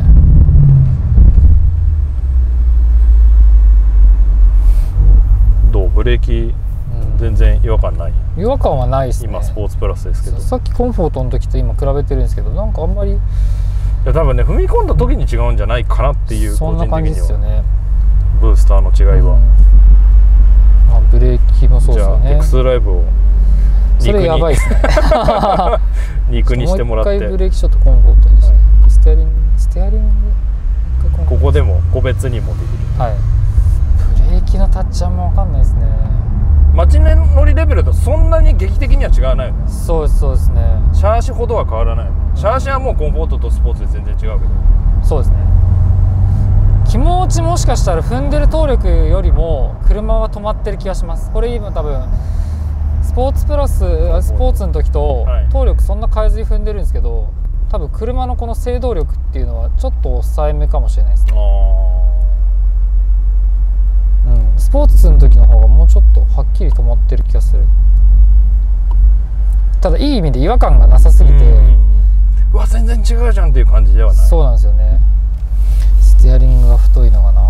どうブレーキ、うん、全然違和感ない。 違和感はないですね。 今スポーツプラスですけど、 さっきコンフォートの時と今比べてるんですけど、なんかあんまり、いや多分ね踏み込んだ時に違うんじゃないかなっていう、 そんな感じですよね。 ブースターの違いは、 あ、ブレーキもそうですよね。 じゃあ エックス ドライブをそれやばいですね。 肉にしてもらって、 もう一回ブレーキショットコンフォートにして、はい、ステアリングステアリングここでも個別にもできる。 はい。ブレーキのタッチはもう分かんないですね。 街乗りレベルとそんなに劇的には違わないよね。 そうですそうですね。 シャーシほどは変わらない。シャーシはもうコンフォートとスポーツで全然違うけど、 そうですね。気持ちもしかしたら踏んでる動力よりも車は止まってる気がします。これ今多分スポーツプラススポーツの時と動力そんな変えずに踏んでるんですけど、多分車のこの制動力っていうのはちょっと抑えめかもしれないですね。うん、スポーツの時の方がもうちょっとはっきり止まってる気がする。ただいい意味で違和感がなさすぎて、 うわ全然違うじゃんっていう感じではない。 そうなんですよね。ステアリングが太いのかな。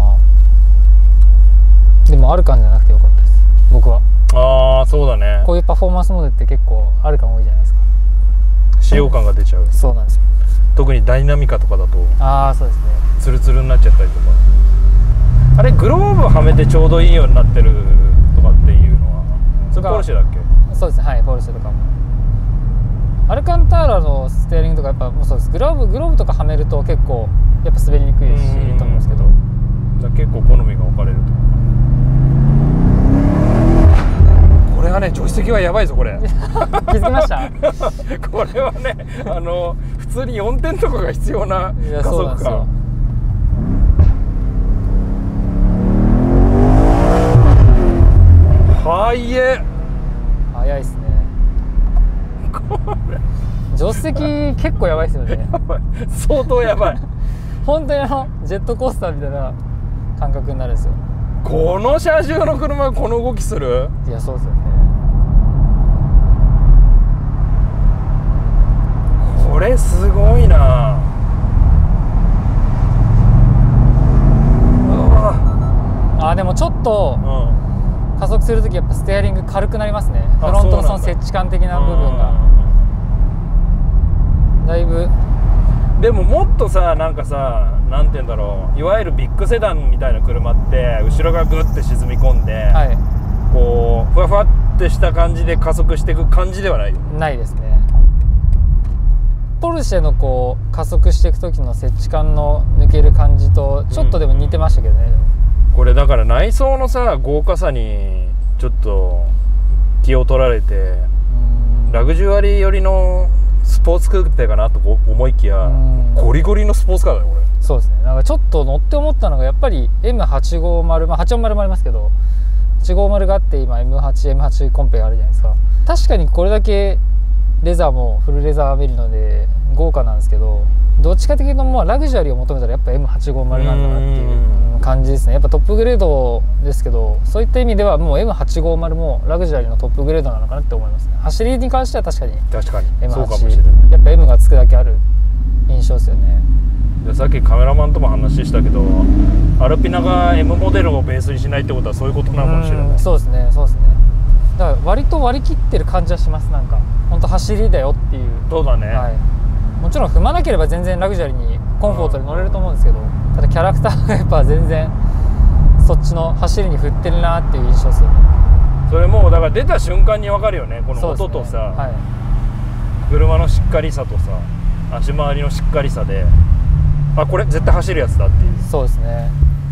でもアルカンじゃなくてよかったです、僕は。 ああそうだね。 こういうパフォーマンスモデルって結構アルカン多いじゃないですか。 使用感が出ちゃう。 そうなんですよ。 特にダイナミカとかだとああそうですね、 ツルツルになっちゃったりとか。あれグローブはめてちょうどいいようになってるとかっていうのはそれポルシェだっけ？ そうですね、はい、ポルシェとかも。アルカンターラのステアリングとかやっぱもうそうです。グローブグローブとかはめると結構やっぱ滑りにくいしいいと思うんですけど、 じゃ結構好みが分かれると。これはね助手席はやばいぞこれ。 気づきました？ これはねあの普通によんてんとかが必要な加速感。はいえ早いっすね。 これ助手席結構やばいっすよね。 相当やばい。 本当にあのジェットコースターみたいな感覚になるんですよ。 この車重の車がこの動きする？ いやそうですよね。 これすごいな。 あでもちょっと、うん、加速するときやっぱステアリング軽くなりますね。フロントのその接地感的な部分がだいぶ。 でももっとさなんかさなんて言うんだろう、いわゆるビッグセダンみたいな車って後ろがグッて沈み込んで、はい、こうふわふわってした感じで加速していく感じではないよ。 ないですね。ポルシェのこう加速していく時の接地感の抜ける感じとちょっとでも似てましたけどね、うん、でもこれだから内装のさ豪華さにちょっと気を取られてラグジュアリー寄りのスポーツクーペかなと思いきやゴリゴリのスポーツカーだよこれ。 そうですね。なんかちょっと乗って思ったのがやっぱり エムはちごーまる、まあ、はちよんまるもありますけどはちごーまるがあって今 エムはちエムはち コンペがあるじゃないですか。確かにこれだけレザーもフルレザーメリノで豪華なんですけど、どっちか的にまあラグジュアリーを求めたらやっぱ エムはちごーまるなんだなっていう感じですね。やっぱトップグレードですけど、そういった意味ではもう エムはちごーまる もラグジュアリーのトップグレードなのかなって思いますね。走りに関しては確かに エムはち やっぱ M がつくだけある印象ですよね。 でさっきカメラマンとも話したけどアルピナが M モデルをベースにしないってことはそういうことなのかもしれない。 そうですねそうですね。だから割と割り切ってる感じはします。なんか本当走りだよっていう。 そうだね、 はい、もちろん踏まなければ全然ラグジュアリーにコンフォートで乗れると思うんですけど、ただキャラクターがやっぱ全然そっちの走りに振ってるなっていう印象ですよね。 それもうだから出た瞬間に分かるよね。この音とさ、ねはい、車のしっかりさとさ足回りのしっかりさで、あこれ絶対走るやつだっていう。 そうですね。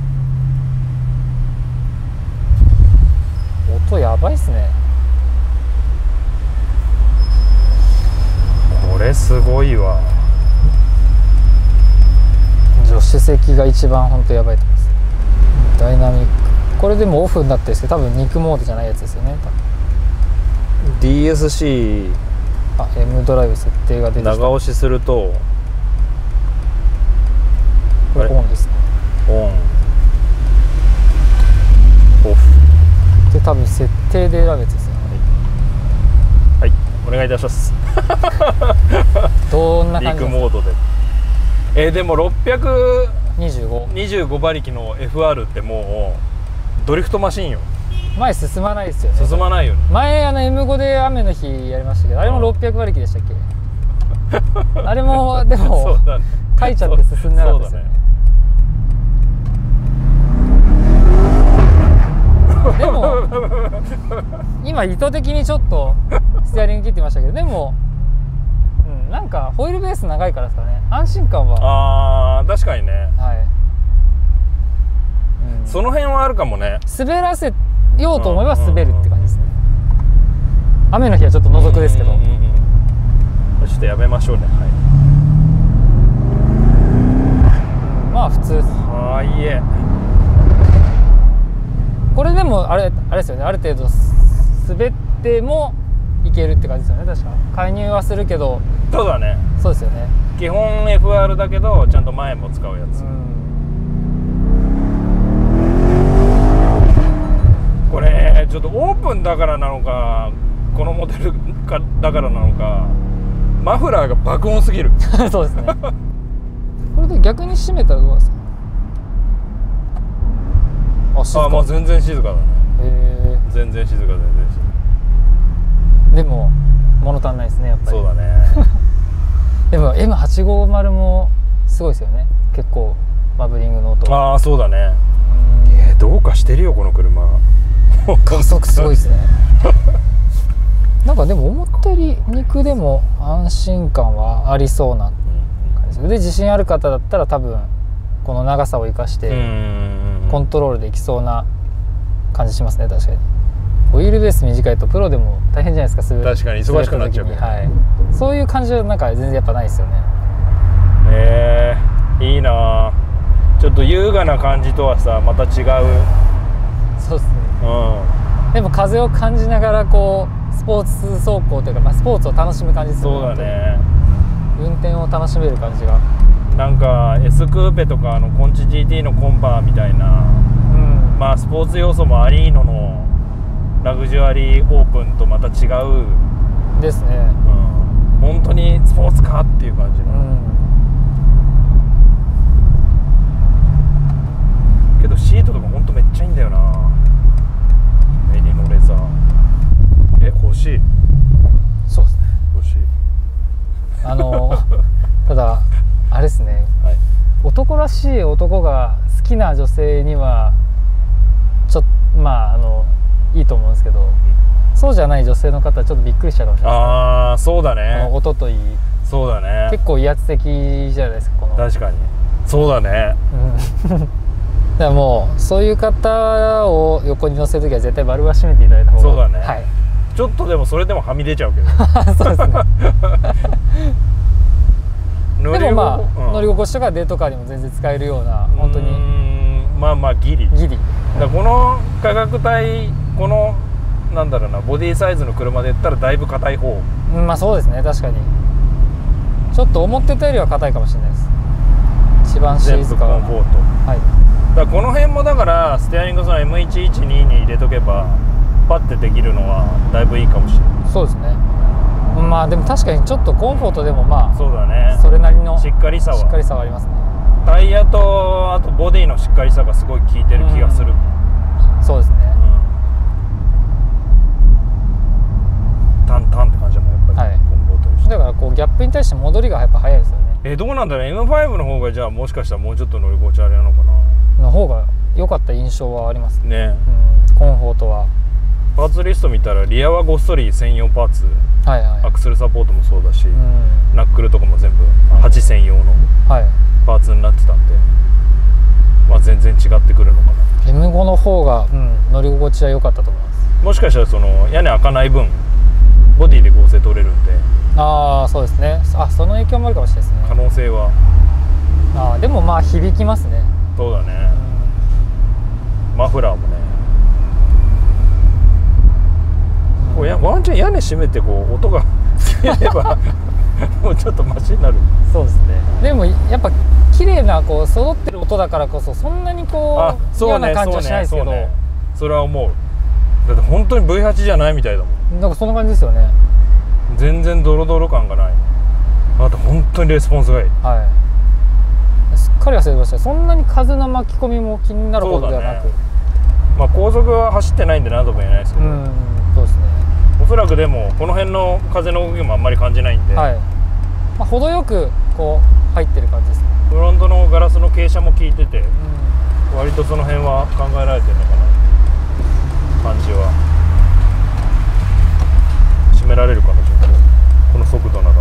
音やばいっすね。 これすごいわ。 助手席が一番本当やばいと思います。ダイナミック。これでもオフになってるんですけど多分肉モードじゃないやつですよね。 ディーエスシーあ M ドライブ設定が出てきた。 長押しするとこれオンですね。 オンオフで多分設定で選ぶやつですよね。 はい、はい、お願いいたします。 どんな感じですか？ 陸モードで。えー、でもろっぴゃくにじゅうごにじゅうご馬力の エフアール ってもうドリフトマシンよ。 前進まないですよね。 進まないよね。 前あの エムご で雨の日やりましたけど、あれもろっぴゃく馬力でしたっけ？あれもでも書いちゃって進んでなかったですよね。でも今意図的にちょっとステアリング切ってましたけど、でも、うん、なんかホイールベース長いからですかね、安心感は。 あー確かにね、はい、うん、その辺はあるかもね。滑らせようと思えば滑るって感じですね。雨の日はちょっと覗くですけど、 ちょっとやめましょうね。はい、 まあ普通です。 はいえ、 これでもあれあれですよね、ある程度滑ってもいけるって感じですよね。確か介入はするけど。 そうだね、 そうですよね。 基本 エフアール だけどちゃんと前も使うやつ、うん、これちょっとオープンだからなのか、このモデルかだからなのか、マフラーが爆音すぎる。 そうですね。これで逆に閉めたらどうですか？ あ、静か。あ、もう全然静かだね。へえ。全然静か、全然静か。 でも物足んないですね、やっぱり。 そうだね。 でも エムはちごーまる もすごいですよね。結構バブリングの音。 ああ、そうだね。えー、どうかしてるよこの車。 加速すごいですね。なんかでも思ったより肉でも安心感はありそうな感じで、自信ある方だったら多分この長さを生かしてコントロールできそうな感じしますね。確かにホイールベース短いとプロでも大変じゃないですか。すぐ確かに忙しくなっちゃう、 はい、そういう感じはなんか全然やっぱないですよね。 えー、いいな。ちょっと優雅な感じとはさまた違う。 そうですね、うん、でも風を感じながらこうスポーツ走行というか、まあ、スポーツを楽しむ感じですよね。 そうだね、 運転を楽しめる感じが。 なんか S クーペとかあのコンチ ジーティー のコンパみたいな、うん、まあスポーツ要素もありののラグジュアリーオープンとまた違うですね、 うん、本当にスポーツカーっていう感じの、うん、けどシートとか本当めっちゃいいんだよな。メリノレザー、え、欲しい。 そうですね、 欲しい。 あのただあれですね、はい、男らしい男が好きな女性にはちょっとまああのいいと思うんですけど、うん、そうじゃない女性の方はちょっとびっくりしちゃうかもしれないですね。 ああ、そうだね。 音といい。 そうだね。 結構威圧的じゃないですか、この。 確かに。そうだね。 うん。だからもうそういう方を横に乗せるときは絶対バルブは閉めていただいた方が。 そうだね。 はい。 ちょっとでもそれでもはみ出ちゃうけど。 そうですね。 乗りでもまあ、うん、乗り心地とかデートカーにも全然使えるような本当に。 まあまあギリ。 ギリ。 だこの価格帯、このなんだろうな、ボディサイズの車で言ったらだいぶ硬い方。 まあそうですね、確かにちょっと思ってたよりは硬いかもしれないです。一番シーズカー、 全部コンフォート、はい、だからこの辺もだからステアリングその エムいちいちに に入れとけばパッてできるのはだいぶいいかもしれない。 そうですね。まあでも確かにちょっとコンフォートでもまあそうだね、 それなりのしっかりさはしっかりさはありますね。 タイヤとあとボディのしっかりさがすごい効いてる気がする。 そうですね、 うん、タンタンって感じだもんやっぱり、はい、コンフォートにして。 だからこうギャップに対して戻りがやっぱ早いですよね。 えー、どうなんだろう、 エムファイブ の方がじゃあもしかしたらもうちょっと乗り心地あれなのかな。 の方が良かった印象はありますね。 ね、 うん、コンフォートはパーツリスト見たらリアはごっそり専用パーツ、はいはい、アクセルサポートもそうだし、うん、ナックルとかも全部はち専用のパーツになってたんで、まあ、全然違ってくるのかな。 エムご の方が、うん、乗り心地は良かったと思います。 もしかしたらその屋根開かない分ボディで合成取れるんで。 ああ、そうですね。あ、その影響もあるかもしれないですね。 可能性は。 ああ、でもまあ響きますね。 そうだね、うん、マフラーもね、こうやワンチャン屋根閉めてこう音が消えればもうちょっとマシになる。 そうですね。でもやっぱ綺麗なこう揃ってる音だからこそそんなにこう嫌な感じはしないですけど、 そ, ね そ, ね それは思う。だって本当に ブイはち じゃないみたいだもん。 なんかそんな感じですよね。 全然ドロドロ感がない。あと本当にレスポンスがいい。はい。すっかり忘れてました。そんなに風の巻き込みも気になるほどではなく、ね、 まあ高速は走ってないんで何とも言えないですけど、うん、そうですね。おそらくでもこの辺の風の動きもあんまり感じないんで、はい、 まあ、程よくこう入ってる感じですね。 フロントのガラスの傾斜も効いてて、うん、割とその辺は考えられてるのかな感じは。締められるかな、ちょっとこの速度なら。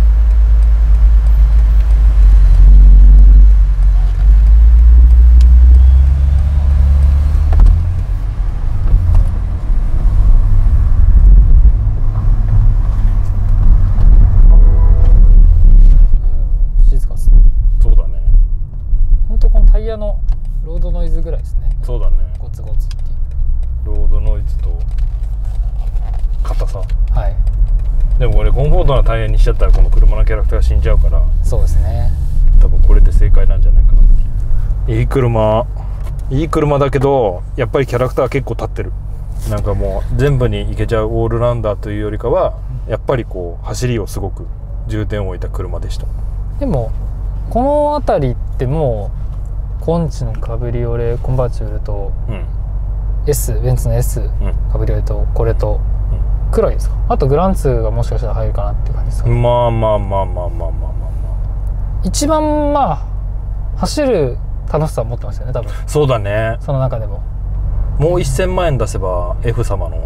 タイヤのロードノイズぐらいですね。 そうだね。 ゴツゴツっていうロードノイズと硬さ。 はい。 でもこれコンフォートなタイヤにしちゃったらこの車のキャラクターが死んじゃうから。 そうですね。 多分これで正解なんじゃないかな。いい車いい車だけどやっぱりキャラクターは結構立ってる。なんかもう全部にいけちゃうオールラウンダーというよりかはやっぱりこう走りをすごく重点を置いた車でした。 でもこの辺りってもうコンチのカブリオレコンバーチブルと、うん、S ベンツの S、うん、カブリオレとこれと、うん、黒いですか。あとグランツーがもしかしたら入るかなっていう感じですか、ね、 まあまあまあまあまあまあまあまあ一番まあ走る楽しさを持ってますよね多分。 そうだね。 その中でももうせんまんえん出せば F 様の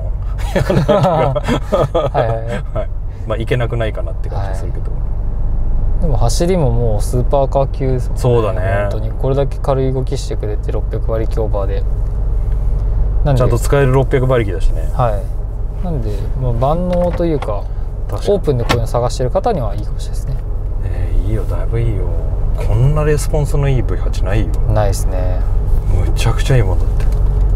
はいはいはい、はい、まあいけなくないかなって感じするけど、はい、 でも走りももうスーパーカー級ですもんね。 そうだね。 本当にこれだけ軽い動きしてくれてろっぴゃく馬力オーバーでなんでちゃんと使えるろっぴゃく馬力だしね。 はい。なんで、まあ、万能というかオープンでこういうの探してる方にはいいかもしれないですね。 えー、いいよ、だいぶいいよ。こんなレスポンスのいい ブイはち ないよ。 ないですね。 むちゃくちゃいいもんだって。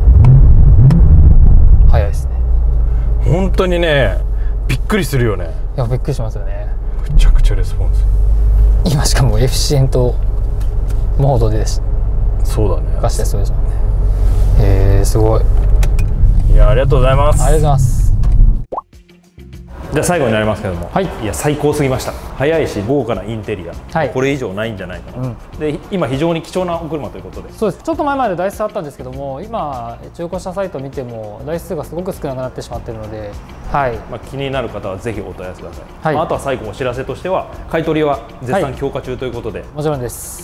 速いですね。 本当にね、びっくりするよね。 いや、びっくりしますよね。 むちゃくちゃレスポンス。 今しかもエフィシエントモードでしそうだね。 出してそうですもんね。へえ、すごい。 いや、ありがとうございます。 ありがとうございます。 じゃあ最後になりますけども、はい、いや最高すぎました。早いし豪華なインテリア、はい、これ以上ないんじゃないかな、うん、で今非常に貴重なお車ということで。 そうです。ちょっと前まで台数あったんですけども、今中古車サイト見ても台数がすごく少なくなってしまっているので、はい、 まあ気になる方はぜひお問い合わせください。はい、まあ、あとは最後お知らせとしては買い取りは絶賛強化中ということで、はい、 もちろんです。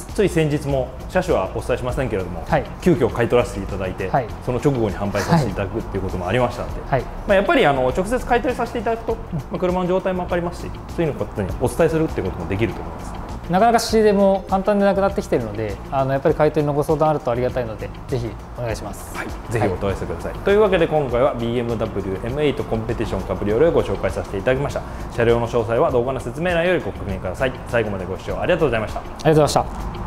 つい先日も車種はお伝えしませんけれども、はい、急遽買い取らせていただいて、はい、その直後に販売させていただくっていうこともありましたので、はい、まあやっぱりあの直接買い取りさせていただくと、まあ、車の状態も分かりますし、そういうのことにお伝えするっていうこともできると思います。 なかなか仕入れも簡単でなくなってきているので、あのやっぱり買い取りのご相談あるとありがたいので、ぜひお願いします。はい、 ぜひお問い合わせください。はい、というわけで今回は ビーエムダブリューエムエイト コンペティションカブリオレをご紹介させていただきました。車両の詳細は動画の説明欄よりご確認ください。最後までご視聴ありがとうございました。ありがとうございました。